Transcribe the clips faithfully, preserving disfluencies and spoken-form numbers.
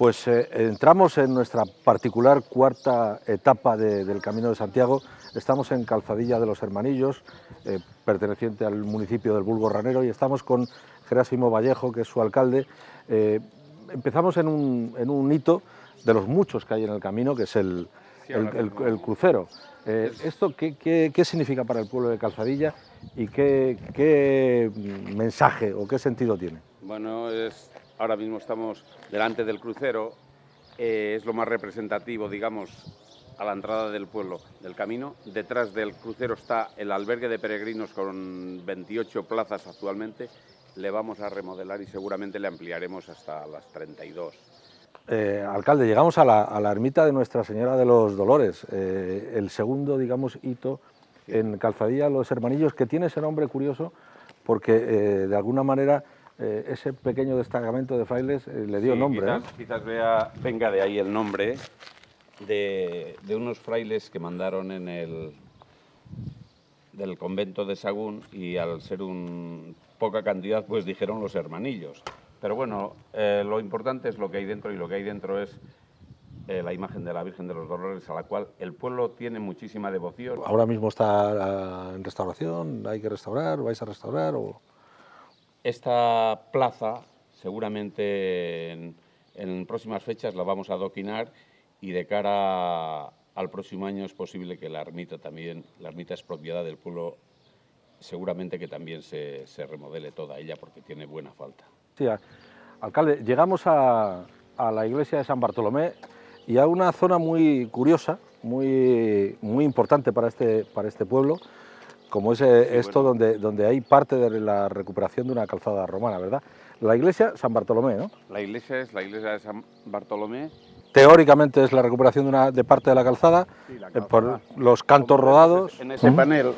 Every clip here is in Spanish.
Pues eh, entramos en nuestra particular cuarta etapa de, del Camino de Santiago. Estamos en Calzadilla de los Hermanillos, eh, perteneciente al municipio del Burgo Ranero, y estamos con Gerásimo Vallejo, que es su alcalde. Eh, empezamos en un, en un hito de los muchos que hay en el camino, que es el, Sí, el, el, el crucero. Eh, es... ¿Esto qué, qué, qué significa para el pueblo de Calzadilla y qué, qué mensaje o qué sentido tiene? Bueno, es, ahora mismo estamos delante del crucero, eh, es lo más representativo, digamos, a la entrada del pueblo, del camino. Detrás del crucero está el albergue de peregrinos con veintiocho plazas actualmente. Le vamos a remodelar y seguramente le ampliaremos hasta las treinta y dos. Eh, alcalde, llegamos a la, a la ermita de Nuestra Señora de los Dolores, eh, el segundo, digamos, hito sí. en Calzadilla de los Hermanillos, que tiene ese nombre curioso porque, eh, de alguna manera, eh, ese pequeño destacamento de frailes eh, le dio sí, nombre. Quizás, ¿eh? quizás vea, venga de ahí el nombre de, de unos frailes que mandaron en el del convento de Sagún, y al ser un poca cantidad, pues dijeron los hermanillos. Pero bueno, eh, lo importante es lo que hay dentro, y lo que hay dentro es eh, la imagen de la Virgen de los Dolores, a la cual el pueblo tiene muchísima devoción. Ahora mismo está en restauración, hay que restaurar, ¿vais a restaurar? O... Esta plaza seguramente en, en próximas fechas la vamos a adoquinar, y de cara al próximo año es posible que la ermita también, la ermita es propiedad del pueblo, seguramente que también se, se remodele toda ella porque tiene buena falta. Sí, alcalde, llegamos a, a la iglesia de San Bartolomé y a una zona muy curiosa, muy, muy importante para este, para este pueblo, como es sí, esto bueno. donde, donde hay parte de la recuperación de una calzada romana, ¿verdad? La iglesia San Bartolomé, ¿no? La iglesia es la iglesia de San Bartolomé. Teóricamente es la recuperación de, una, de parte de la calzada, sí, la calzada. Eh, por los cantos como rodados. En ese uh-huh. panel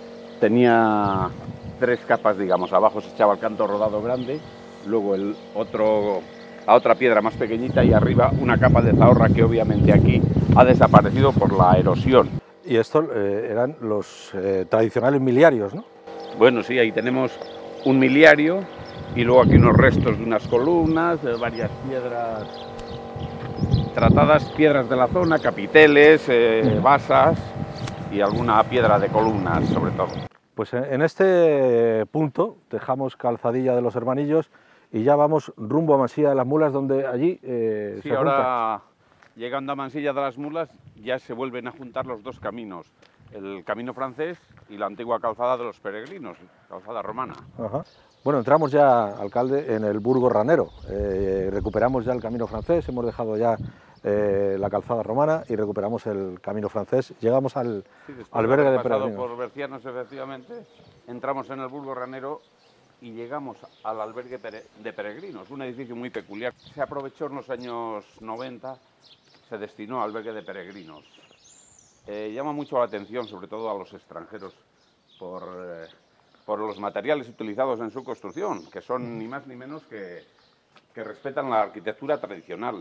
tenía tres capas, digamos, abajo se echaba el canto rodado grande, luego el otro, la otra piedra más pequeñita, y arriba una capa de zahorra que obviamente aquí ha desaparecido por la erosión. Y estos eh, eran los eh, tradicionales miliarios, ¿no? Bueno, sí, ahí tenemos un miliario y luego aquí unos restos de unas columnas, de varias piedras tratadas, piedras de la zona, capiteles, eh, basas y alguna piedra de columnas sobre todo. Pues en este punto dejamos Calzadilla de los Hermanillos y ya vamos rumbo a Mansilla de las Mulas, donde allí eh, sí, se ahora llegando a Mansilla de las Mulas ya se vuelven a juntar los dos caminos, el camino francés y la antigua calzada de los peregrinos, calzada romana. Ajá. Bueno, entramos ya, alcalde, en el Burgo Ranero, eh, recuperamos ya el camino francés, hemos dejado ya eh, la calzada romana y recuperamos el camino francés, llegamos al sí, albergue de, de peregrinos. Por Bercianos, efectivamente, entramos en el Burgo Ranero y llegamos al albergue de peregrinos, un edificio muy peculiar. Se aprovechó en los años noventa, se destinó al albergue de peregrinos. Eh, llama mucho la atención, sobre todo a los extranjeros, por, eh, por los materiales utilizados en su construcción, que son ni más ni menos que, que respetan la arquitectura tradicional.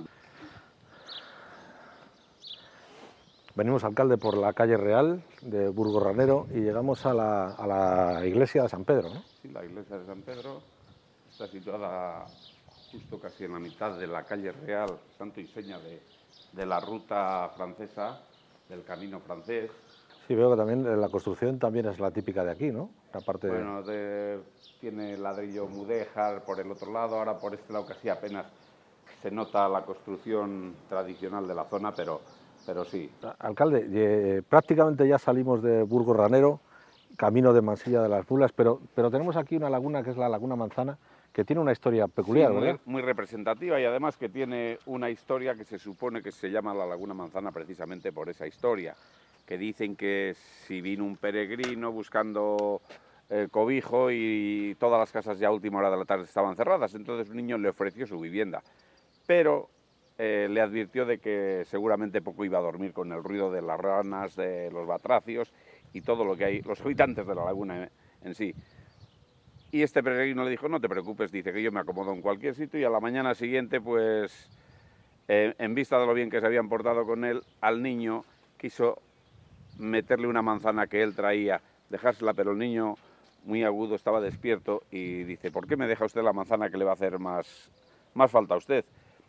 Venimos, alcalde, por la calle Real de Burgo Ranero y llegamos a la, a la iglesia de San Pedro, ¿no? Sí, la iglesia de San Pedro está situada justo casi en la mitad de la calle Real, santo y seña de, de la ruta francesa, del camino francés. Sí, veo que también la construcción también es la típica de aquí, ¿no? La parte bueno, de, tiene ladrillo mudéjar por el otro lado, ahora por este lado casi apenas se nota la construcción tradicional de la zona, pero... Pero sí. Alcalde, eh, prácticamente ya salimos de Burgo Ranero, camino de Mansilla de las Mulas, pero, pero tenemos aquí una laguna que es la Laguna Manzana, que tiene una historia peculiar, sí, muy, ¿verdad? Muy representativa, y además que tiene una historia que se supone que se llama la Laguna Manzana precisamente por esa historia, que dicen que si vino un peregrino buscando eh, cobijo y todas las casas ya a última hora de la tarde estaban cerradas, entonces un niño le ofreció su vivienda, pero... Eh, le advirtió de que seguramente poco iba a dormir con el ruido de las ranas, de los batracios y todo lo que hay, los habitantes de la laguna en, en sí. Y este peregrino le dijo, no te preocupes, dice que yo me acomodo en cualquier sitio, y a la mañana siguiente, pues, eh, en vista de lo bien que se habían portado con él, al niño quiso meterle una manzana que él traía, dejársela, pero el niño, muy agudo, estaba despierto y dice, ¿por qué me deja usted la manzana que le va a hacer más, más falta a usted?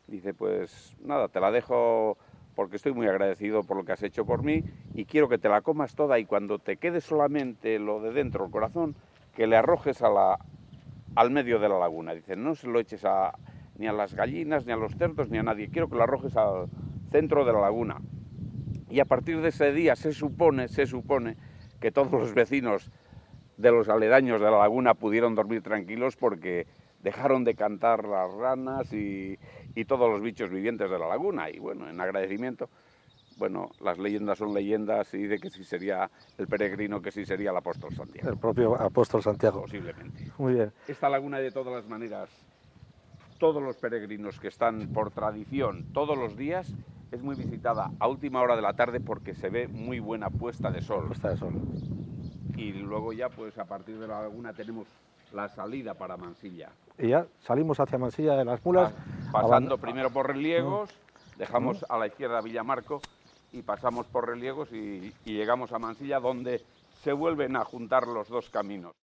Dice, pues nada, te la dejo porque estoy muy agradecido por lo que has hecho por mí y quiero que te la comas toda y cuando te quede solamente lo de dentro, el corazón, que le arrojes a la, al medio de la laguna. Dice, no se lo eches a, ni a las gallinas, ni a los cerdos, ni a nadie, quiero que lo arrojes al centro de la laguna. Y a partir de ese día se supone, se supone que todos los vecinos de los aledaños de la laguna pudieron dormir tranquilos porque dejaron de cantar las ranas y, y todos los bichos vivientes de la laguna. Y bueno, en agradecimiento, bueno, las leyendas son leyendas y de que sí sería el peregrino, que sí sería el apóstol Santiago. El propio apóstol Santiago. Posiblemente. Muy bien. Esta laguna, de todas las maneras, todos los peregrinos que están por tradición todos los días, es muy visitada a última hora de la tarde porque se ve muy buena puesta de sol. Puesta de sol. Y luego ya, pues a partir de la laguna tenemos la salida para Mansilla. Y ya salimos hacia Mansilla de las Mulas. Pasando primero por Reliegos, dejamos a la izquierda Villamarco y pasamos por Reliegos y, y llegamos a Mansilla, donde se vuelven a juntar los dos caminos.